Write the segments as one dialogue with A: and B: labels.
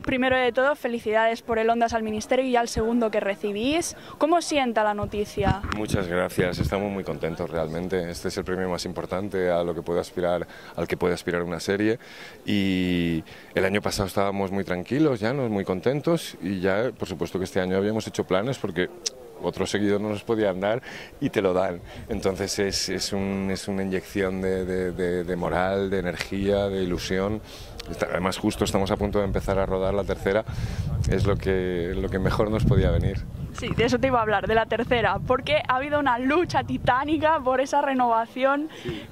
A: primero de todo, felicidades por el Ondas al Ministerio y al segundo que recibís. ¿Cómo sienta la noticia?
B: Muchas gracias, estamos muy contentos realmente. Este es el premio más importante a lo que puede aspirar, al que puede aspirar una serie. Y el año pasado estábamos muy tranquilos, ya muy contentos, y ya por supuesto que este año habíamos hecho planes porque otros seguidores no nos podían dar y te lo dan. Entonces es una inyección de moral, de energía, de ilusión. Además justo estamos a punto de empezar a rodar la tercera, es lo que mejor nos podía venir.
A: Sí, de eso te iba a hablar, de la tercera, porque ha habido una lucha titánica por esa renovación.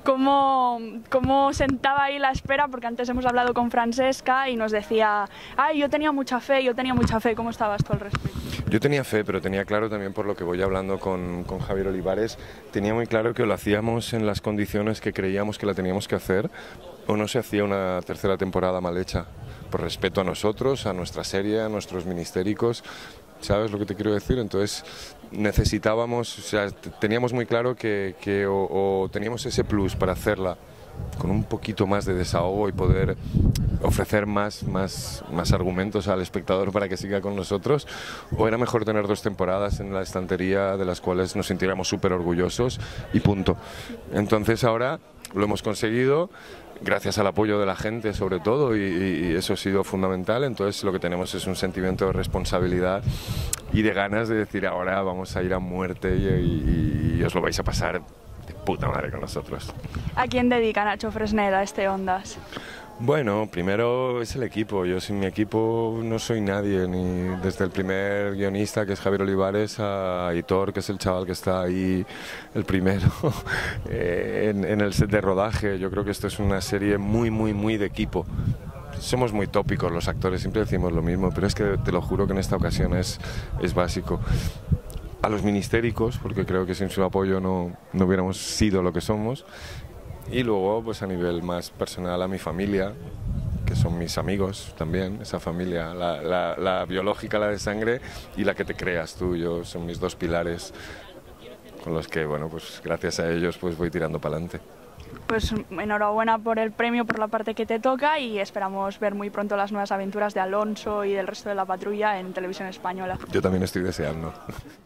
A: ¿Cómo sentaba ahí la espera? Porque antes hemos hablado con Francesca y nos decía, ay, yo tenía mucha fe, ¿cómo estabas tú al respecto?
B: Yo tenía fe, pero tenía claro también, por lo que voy hablando con Javier Olivares, tenía muy claro que lo hacíamos en las condiciones que creíamos que la teníamos que hacer, o no se hacía una tercera temporada mal hecha, por respeto a nosotros, a nuestra serie, a nuestros ministéricos. ¿Sabes lo que te quiero decir? Entonces necesitábamos, o sea, teníamos muy claro que o teníamos ese plus para hacerla con un poquito más de desahogo y poder ofrecer más argumentos al espectador para que siga con nosotros, o era mejor tener 2 temporadas en la estantería de las cuales nos sintiéramos súper orgullosos y punto. Entonces ahora lo hemos conseguido, gracias al apoyo de la gente sobre todo, y eso ha sido fundamental. Entonces lo que tenemos es un sentimiento de responsabilidad y de ganas de decir ahora vamos a ir a muerte y os lo vais a pasar de puta madre con nosotros.
A: ¿A quién dedica Nacho Fresneda este Ondas?
B: Bueno, primero es el equipo. Yo sin mi equipo no soy nadie, ni desde el primer guionista, que es Javier Olivares, a Aitor, que es el chaval que está ahí, el primero, en el set de rodaje. Yo creo que esto es una serie muy de equipo. Somos muy tópicos los actores, siempre decimos lo mismo, pero es que te lo juro que en esta ocasión es básico. A los ministéricos, porque creo que sin su apoyo no hubiéramos sido lo que somos. Y luego, pues a nivel más personal, a mi familia, que son mis amigos también, esa familia, la biológica, la de sangre, y la que te creas tú. Yo son mis 2 pilares con los que, bueno, pues gracias a ellos pues voy tirando para adelante.
A: Pues enhorabuena por el premio, por la parte que te toca, y esperamos ver muy pronto las nuevas aventuras de Alonso y del resto de la patrulla en Televisión Española.
B: Yo también estoy deseando.